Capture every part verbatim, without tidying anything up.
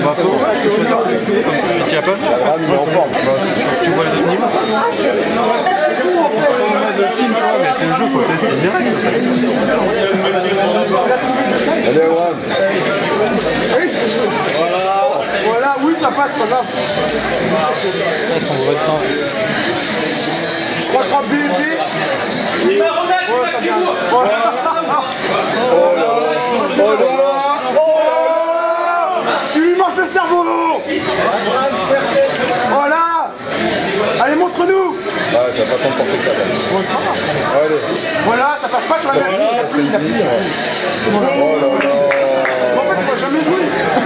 Bah, faut, tu t'y as pas joué. Il est en forme. Tu vois les autres niveaux. C'est pas une mauvaise team, tu vois, mais c'est le jeu, faut tester bien. Allez, Abraham. Voilà. Voilà, oui, ça passe, pas grave. Là, son vrai temps. trois trois B B. Il va Ronald, c'est pas Thibaut. Oh là là. Oh là là. Oh. Tu lui manges le cerveau. Voilà. Allez, montre-nous. Ah, ça va pas tant porter que ça. Allez. Voilà, ça passe pas sur la même ligne. Ça, c'est évident. Oh là là. En fait, on va jamais jouer.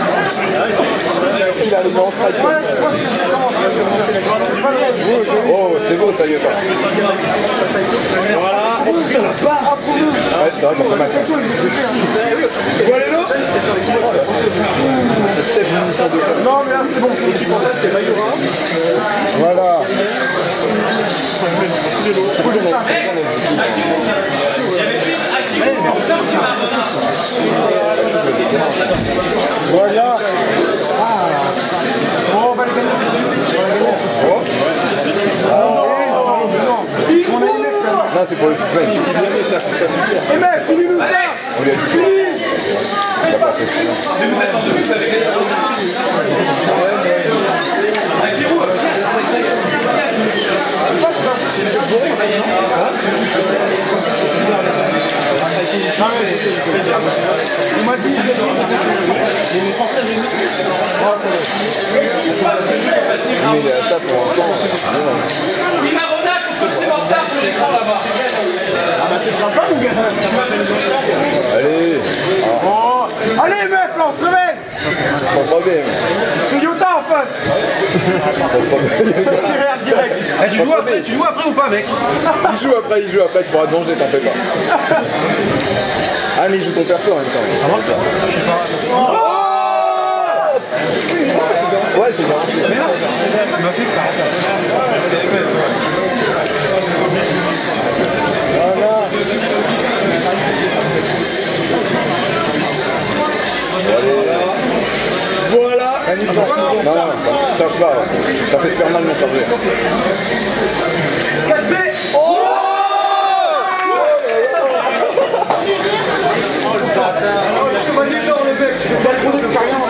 Il arrive en strike. Ouais, je pense que j'ai commencé. Oh, c'est beau ça, Yota. Voilà. Oh putain, la barre pour nous. Ouais, c'est vrai, ça fait mal. Voilà l'autre. Non, mais là, c'est bon. C'est Mayura. Voilà. Voilà. Bon, on va le gagner. Oh. Là, c'est pour le suspense. Et mec, finis-nous ça. On lui a dit Finis. il a pas fait ça. Il m'a dit, Mais il est à ça pour un temps. Il va Ronald, on peut se en retard sur l'écran là-bas. ah bah c'est sympa mon gars. Allez. Oh. Allez meuf, là on se réveille. Pas de problème. C'est Yota en face. Pas de problème. direct. Eh, tu, joues après, tu joues après ou pas avec? Il joue après, il joue après, tu pourras te venger, t'en fais pas. Ah, mais il joue ton perso en même temps. Ça marche pas? Je sais pas. Oh. Ouais, c'est bien. Mais là, il m'a fait que Voilà. Non, non, ça charge pas. Ça fait super mal de m'en charger. quatre B. Oh. Je suis mané d'or le mec. T'as trop d'expérience.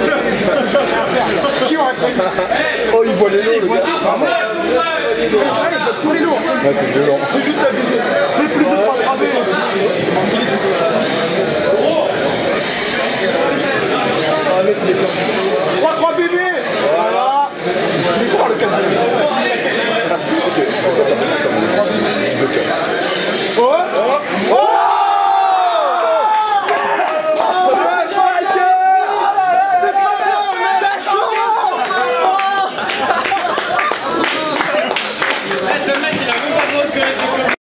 Qui aurait pris? Oh, il voit les lots, le gars. Tous les lourds. Ouais, c'est violent. C'est juste abusé. Fais plus de trois B. trois trois B B. Voilà. Il est fort le quatre B.